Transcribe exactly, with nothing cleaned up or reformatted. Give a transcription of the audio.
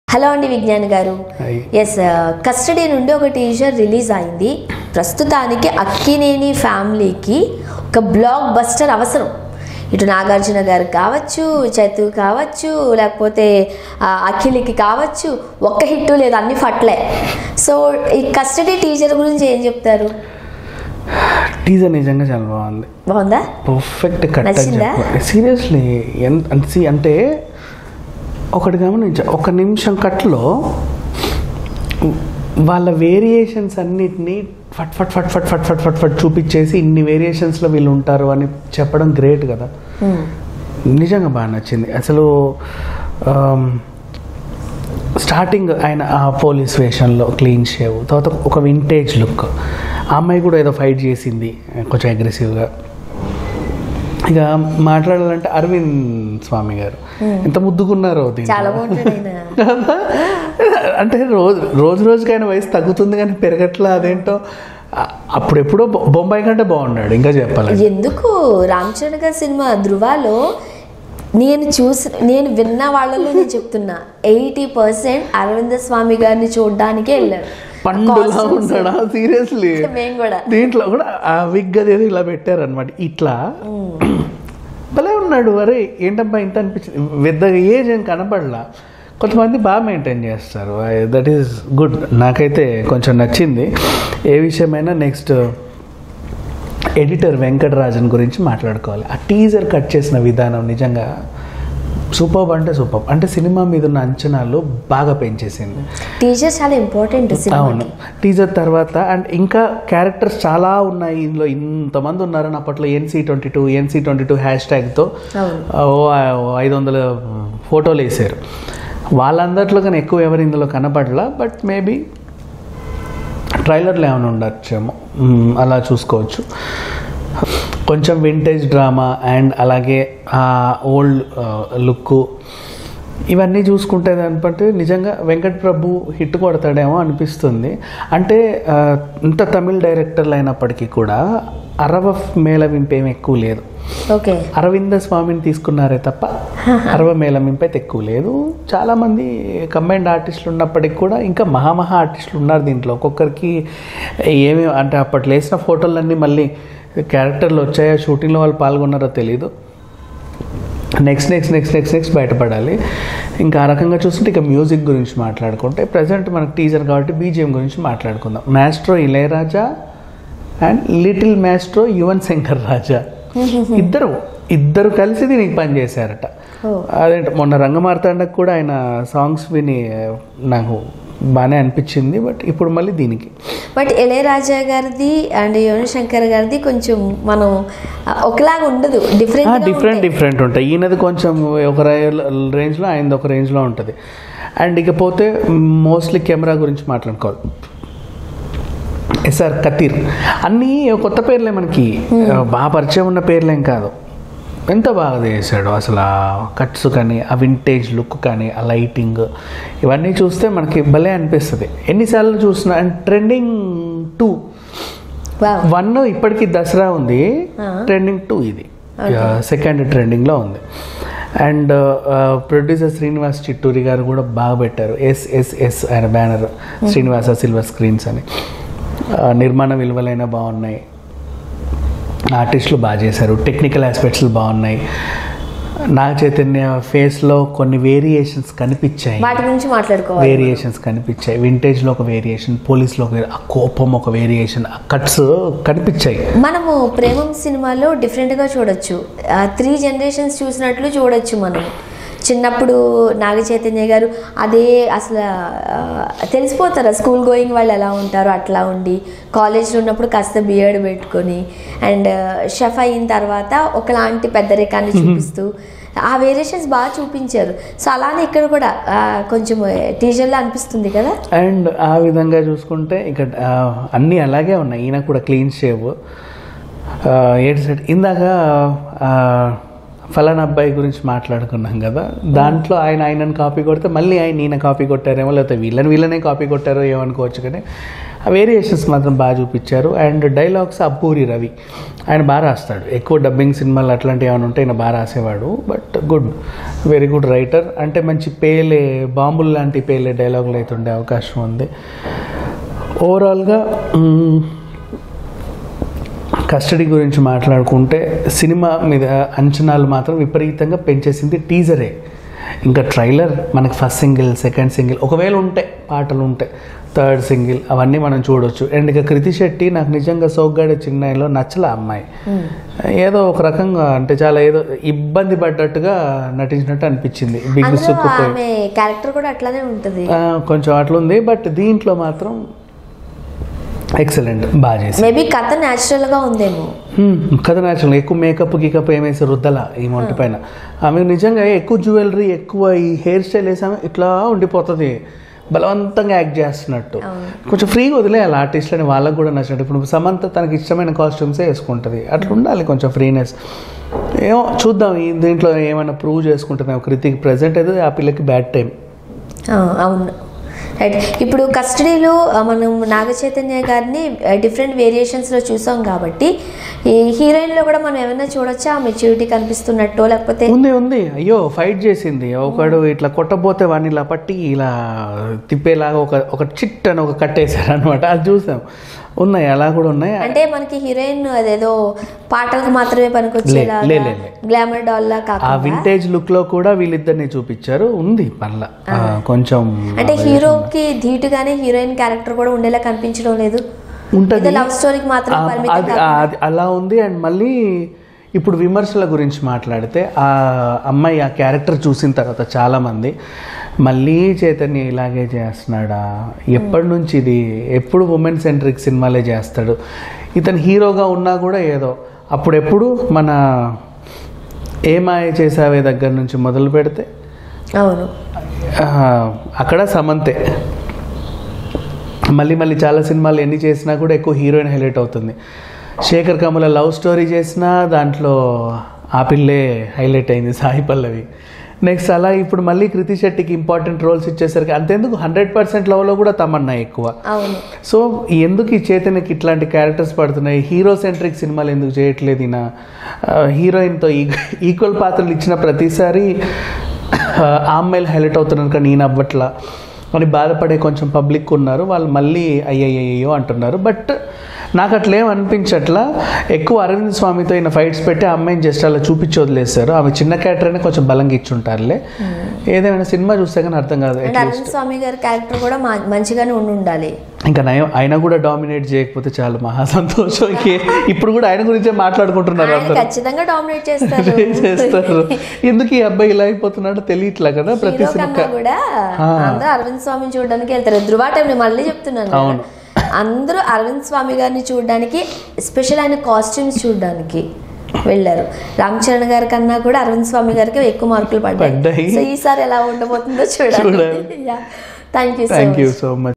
Hello అండి విజ్ఞాన్ గారు. Yes, custody నుండి ఒక టీజర్ రిలీజ్ అయింది. ప్రస్తుతానికి అక్కినేని ఫ్యామిలీకి ఒక బ్లాక్ బస్టర్ అవసరం. ఇటు నాగార్జున గారికి కావచ్చు, చైతు కావచ్చు, లేకపోతే అఖిల్కి కావచ్చు, ఒక్క హిట్ లేదు, అన్ని ఫట్లే. సో ఈ కస్టడీ టీజర్ గురించి ఏం చెప్తారు? టీజర్ నిజంగా చాలా బాగుంది. బాగుందా? Perfect cut. సీరియస్లీ ఎంత అంటే ఒకటి గమనించా, ఒక నిమిషం కట్లో వాళ్ళ వేరియేషన్స్ అన్నిటినీ ఫట్ ఫట్ ఫట్ ఫట్ ఫట్ ఫట్ ఫట్ ఫట్ చూపించేసి ఇన్ని వేరియేషన్స్లో వీళ్ళు ఉంటారు అని చెప్పడం గ్రేట్ కదా. నిజంగా బాగా నచ్చింది అసలు. స్టార్టింగ్ ఆయన ఆ పోలీస్ వేషన్లో క్లీన్ షేవ్, తర్వాత ఒక వింటేజ్ లుక్. ఆ అమ్మాయి కూడా ఏదో ఫైట్ చేసింది కొంచెం అగ్రెసివ్గా. ఇక మాట్లాడాలంటే అరవింద్ స్వామి గారు ఎంత ముద్దుకున్నారో. అంటే రోజు రోజు రోజుకైనా వయసు తగ్గుతుంది కానీ పెరగట్లా, అదేంటో. అప్పుడెప్పుడో బొంబాయి కంటే బాగున్నాడు ఇంకా చెప్పాలి. ఎందుకు రామ్ చరణ్ గారి సినిమా ధృవాలో నేను చూసి నేను విన్న వాళ్ళలో నేను చెప్తున్నా ఎయిటీ పర్సెంట్ అరవింద స్వామి గారిని చూడడానికే వెళ్ళారు. పండులా ఉన్నాడా సీరియస్లీ. దీంట్లో కూడా ఆ విగ్ అదేదో ఇలా పెట్టారు అనమాట, ఇట్లా భలే ఉన్నాడు. అరే ఏంటబ్బా ఇంత అనిపించింది. పెద్దగా ఏజ్ ఏం కనపడలా. కొంతమంది బాగా మెయింటైన్ చేస్తారు, దట్ ఈస్ గుడ్. నాకైతే కొంచెం నచ్చింది. ఏ విషయమైనా నెక్స్ట్ ఎడిటర్ వెంకటరాజన్ గురించి మాట్లాడుకోవాలి. ఆ టీజర్ కట్ చేసిన విధానం నిజంగా సూపర్ అంటే సూపర్. అంటే సినిమా మీద ఉన్న అంచనాలు బాగా పెంచేసింది. టీజర్ చాలా ఇంపార్టెంట్. అవును, టీజర్ తర్వాత అండ్ ఇంకా క్యారెక్టర్స్ చాలా ఉన్నాయి ఇందులో. ఇంతమంది ఉన్నారని అప్పట్లో NC twenty two NC twenty two హ్యాష్ ట్యాగ్తో ఐదు వందల ఫోటోలు వేసారు. వాళ్ళందరిలో కానీ ఎక్కువ ఎవరు ఇందులో కనపడలా. బట్ మేబీ ట్రైలర్లో ఏమైనా ఉండొచ్చేమో, అలా చూసుకోవచ్చు. కొంచెం వింటేజ్ డ్రామా అండ్ అలాగే ఓల్డ్ లుక్ ఇవన్నీ చూసుకుంటే దానిపట్టి నిజంగా వెంకట్ ప్రభు హిట్ కొడతాడేమో అనిపిస్తుంది. అంటే ఇంత తమిళ్ డైరెక్టర్లు అయినప్పటికీ కూడా అరవ మేళవింపేం ఎక్కువ లేదు. ఓకే, అరవింద స్వామిని తీసుకున్నారే తప్ప అరవ మేళవింపు అయితే ఎక్కువ లేదు. చాలామంది కంబైన్డ్ ఆర్టిస్టులు ఉన్నప్పటికీ కూడా ఇంకా మహామహా ఆర్టిస్టులు ఉన్నారు దీంట్లో. ఒక్కొక్కరికి ఏమి అంటే అప్పట్లో వేసిన ఫోటోలన్నీ మళ్ళీ క్యారెక్టర్లు వచ్చాయో, షూటింగ్లో వాళ్ళు పాల్గొన్నారో తెలీదు. Next next next next next బయటపడాలి. ఇంకా ఆ రకంగా చూస్తుంటే ఇక మ్యూజిక్ గురించి మాట్లాడుకుంటే ప్రజెంట్ మనకు టీజర్ కాబట్టి బీజిఎం గురించి మాట్లాడుకుందాం. Maestro Ilaiyaraaja and little maestro Yuvan Shankar Raja ఇద్దరు ఇద్దరు కలిసి దీనికి పనిచేశారట. అదేంటి మొన్న రంగమార్తాండకు కూడా ఆయన సాంగ్స్ విని నాకు బాగానే అనిపించింది. బట్ ఇప్పుడు మళ్ళీ దీనికి బట్ ఇళయరాజా గారిది అండ్ యువన్ శంకర్ గారిది కొంచెం మనం ఒకలాగా ఉండదు, డిఫరెంట్ డిఫరెంట్ డిఫరెంట్ ఉంటాయి. ఈయనది కొంచెం ఒక రేంజ్లో, ఆయనది ఒక రేంజ్లో ఉంటుంది. అండ్ ఇకపోతే మోస్ట్లీ కెమెరా గురించి మాట్లాడుకోవాలి. ఎస్ఆర్ కతీర్ అన్నీ కొత్త పేర్లే, మనకి బాగా పరిచయం ఉన్న పేర్లేం కాదు. ఎంత బాగా చేశాడు అసలు. ఆ కట్స్ కానీ, ఆ వింటేజ్ లుక్ కానీ, ఆ లైటింగ్ ఇవన్నీ చూస్తే మనకి భలే అనిపిస్తుంది. ఎన్నిసార్లు చూసినా. అండ్ ట్రెండింగ్ టూ వన్ ఇప్పటికీ దసరా ఉంది, ట్రెండింగ్ టూ ఇది సెకండ్ ట్రెండింగ్లో ఉంది. అండ్ ప్రొడ్యూసర్ శ్రీనివాస్ చిట్టూరి గారు కూడా బాగా పెట్టారు. ఎస్ఎస్ఎస్ ఆయన బ్యానర్, శ్రీనివాస సిల్వర్ స్క్రీన్స్ అని. నిర్మాణ విలువలైనా బాగున్నాయి, ఆర్టిస్టులు బాగా చేశారు, టెక్నికల్ ఆస్పెక్ట్స్ బాగున్నాయి. నాగ చైతన్య ఫేస్లో కొన్ని వేరియేషన్స్ కనిపించాయి, వాటి గురించి మాట్లాడుకోవాలి. వేరియేషన్స్ కనిపించాయి. వింటేజ్లో ఒక వేరియేషన్, పోలీస్లో ఒక, ఆ కోపం ఒక వేరియేషన్, ఆ కట్స్ కనిపించాయి. మనము ప్రేమం సినిమాలో డిఫరెంట్గా చూడొచ్చు, త్రీ జనరేషన్స్ చూసినట్లు చూడొచ్చు. మనం చిన్నప్పుడు నాగ చైతన్య గారు అదే అసలు తెలిసిపోతారు, స్కూల్ గోయింగ్ వాళ్ళు ఎలా ఉంటారో అట్లా ఉండి, కాలేజ్లో ఉన్నప్పుడు కాస్త బియర్డ్ పెట్టుకొని, అండ్ షెఫ్ అయిన తర్వాత ఒకలాంటి పెద్దరికాన్ని చూపిస్తూ ఆ వేరియేషన్స్ బాగా చూపించారు. సో అలానే ఇక్కడ కూడా కొంచెం టీజర్లో అనిపిస్తుంది కదా. అండ్ ఆ విధంగా చూసుకుంటే ఇక్కడ అన్నీ అలాగే ఉన్నాయి. ఈయన కూడా క్లీన్ షేవ్, ఏడు సెట్. ఇందాక ఫలానా అబ్బాయి గురించి మాట్లాడుకున్నాం కదా, దాంట్లో ఆయన ఆయనను కాపీ కొడితే మళ్ళీ ఆయన ఈయన కాపీ కొట్టారేమో, లేకపోతే వీళ్ళని వీళ్ళనే కాపీ కొట్టారో ఏమనుకోవచ్చు. కానీ ఆ వేరియేషన్స్ మాత్రం బాగా చూపించారు. అండ్ డైలాగ్స్ అబ్బూరి రవి, ఆయన బాగా రాస్తాడు. ఎక్కువ డబ్బింగ్ సినిమాలు అట్లాంటివి ఏమైనా ఉంటే ఆయన బాగా రాసేవాడు. But good, very good writer. అంటే మంచి పేలే బాంబులు లాంటి పేలే డైలాగులు అయితే ఉండే అవకాశం ఉంది. ఓవరాల్గా కస్టడీ గురించి మాట్లాడుకుంటే సినిమా మీద అంచనాలు మాత్రం విపరీతంగా పెంచేసింది టీజరే. ఇంకా ట్రైలర్ మనకి ఫస్ట్ సింగిల్, సెకండ్ సింగిల్ ఒకవేళ ఉంటే, పాటలు ఉంటే థర్డ్ సింగిల్ అవన్నీ మనం చూడొచ్చు. అండ్ ఇక కృతి శెట్టి నాకు నిజంగా సోగ్గాడే చిన్నయ్యలో నచ్చల అమ్మాయి. ఏదో ఒక రకంగా అంటే చాలా ఏదో ఇబ్బంది పడ్డట్టుగా నటించినట్టు అనిపించింది. బిగ్ సుక్కుపోయి క్యారెక్టర్ కూడా అట్లానే ఉంటుంది, కొంచెం అట్లుంది. బట్ దీంట్లో మాత్రం ఎక్సలెంట్, బాగా చేసి. మేబీ కథ న్యాచురల్గా ఉందేమో. కథ న్యాచురల్, ఎక్కువ మేకప్ గికప్ ఏమేసి రుద్దల ఈ మొంటి పైన. ఆమె నిజంగా ఎక్కువ జ్యువెలరీ, ఎక్కువ ఈ హెయిర్ స్టైల్ వేసామె ఇట్లా ఉండిపోతుంది, బలవంతంగా యాక్ట్ చేస్తున్నట్టు. కొంచెం ఫ్రీగా వదిలేయాలి ఆర్టిస్ట్లని, వాళ్ళకు కూడా నచ్చినట్టు. ఇప్పుడు సమంత తనకి ఇష్టమైన కాస్ట్యూమ్సే వేసుకుంటుంది, అట్లా ఉండాలి కొంచెం ఫ్రీనెస్. ఏమో చూద్దాం ఈ దీంట్లో ఏమైనా ప్రూవ్ చేసుకుంటున్నాం. కృతికి ప్రజెంట్ అయితే ఆ పిల్లకి బ్యాడ్ టైం. అవును, రైట్. ఇప్పుడు కస్టడీలో మనం నాగ చైతన్య గారిని డిఫరెంట్ వేరియేషన్స్లో చూసాం కాబట్టి ఈ హీరోయిన్లో కూడా మనం ఏమైనా చూడొచ్చా మెచ్యూరిటీ కనిపిస్తున్నట్టు, లేకపోతే ఉంది ఉంది అయ్యో ఫైట్ చేసింది ఒకడు ఇట్లా కొట్టబోతే వాడిని ఇలా పట్టి ఇలా తిప్పేలాగా ఒక ఒక చిట్ అని ఒక కట్టేశారు అనమాట, అది చూసాం. ఉన్నాయి, అలా కూడా ఉన్నాయి. అంటే మనకి హీరోయిన్ అదేదో పాటలకు మాత్రమే పనికొచ్చేలా గ్లామర్ డాల్ లా కాకుండా ఆ వింటేజ్ లుక్ లో కూడా వీళ్ళిద్దరిని చూపించారు. ఉంది పనుల కొంచెం, అంటే హీరోకి ధీటుగానే హీరోయిన్ క్యారెక్టర్ కూడా ఉండేలా కనిపించడం లేదు, ఉంటుంది లవ్ స్టోరీకి మాత్రం అలా ఉంది. అండ్ మళ్ళీ ఇప్పుడు విమర్శల గురించి మాట్లాడితే ఆ అమ్మాయి ఆ క్యారెక్టర్ చూసిన తర్వాత చాలామంది మళ్ళీ చైతన్య ఇలాగే చేస్తున్నాడా, ఎప్పటి నుంచి ఇది, ఎప్పుడు ఉమెన్ సెంట్రిక్ సినిమాలే చేస్తాడు, ఇతను హీరోగా ఉన్నా కూడా ఏదో అప్పుడెప్పుడు మన ఏమాయ చేసావే దగ్గర నుంచి మొదలు పెడితే అవును అక్కడ సమంతే. మళ్ళీ మళ్ళీ చాలా సినిమాలు ఎన్ని చేసినా కూడా ఎక్కువ హీరోయిన్ హైలైట్ అవుతుంది. శేఖర్ కమల లవ్ స్టోరీ చేసినా దాంట్లో ఆ పిల్లే హైలైట్ అయింది, సాయి పల్లవి. నెక్స్ట్ అలా ఇప్పుడు మళ్ళీ కృతి శెట్టికి ఇంపార్టెంట్ రోల్స్ ఇచ్చేసరికి అంతెందుకు హండ్రెడ్ పర్సెంట్ లవ్లో కూడా తమన్నా ఎక్కువ. సో ఎందుకు ఈ చైతన్యకి ఇట్లాంటి క్యారెక్టర్స్ పడుతున్నాయి, హీరో సెంట్రిక్ సినిమాలు ఎందుకు చేయట్లేదు, ఈయన హీరోయిన్తో ఈక్వల్ పాత్రలు ఇచ్చిన ప్రతిసారి ఆ అమ్మాయిలు హైలైట్ అవుతున్నారు కానీ ఈయన అవ్వట్లా అని బాధపడే కొంచెం పబ్లిక్ ఉన్నారు. వాళ్ళు మళ్ళీ అయ్యయ్యో అంటున్నారు. బట్ నాకు అట్లేం అనిపించట్లా. ఎక్కువ అరవింద్ స్వామితో ఈయన ఫైట్స్ పెట్టి ఆ అమ్మాయిని జస్ట్ అలా చూపించి వదిలేస్తారు. ఆమె చిన్న క్యారెక్టర్ అయినా కొంచెం బలంగా ఇచ్చుంటారులే. ఏదేమైనా సినిమా చూస్తే కానీ అర్థం కాదు. అరవింద్ స్వామి గారి క్యారెక్టర్ కూడా మంచిగానే ఉండి ఉండాలి. ఇంకా నయం ఆయన కూడా డామినేట్ చేయకపోతే చాలా మహా సంతోషం. ఇప్పుడు కూడా ఆయన గురించే మాట్లాడుకుంటున్నారు, ఖచ్చితంగా డామినేట్ చేస్తారు చేస్తారు ఎందుకు ఈ అబ్బాయి ఇలా అయిపోతున్నాడో తెలియట్లే కదా. ప్రతి సినిమా కూడా అందరూ అరవింద్ స్వామిని చూడడానికి వెళ్తారు. ధృవ టైం మళ్ళీ చెప్తున్నాను, అవును అందరూ అరవింద్ స్వామి గారిని చూడడానికి, స్పెషల్ ఆయన కాస్ట్యూమ్స్ చూడడానికి వెళ్ళారు. రామ్ చరణ్ గారి కన్నా కూడా అరవింద్ స్వామి గారికి ఎక్కువ మార్కులు పడ్డాయి. సో ఈసారి ఎలా ఉండబోతుందో చూడాలి. Thank you thank you so much.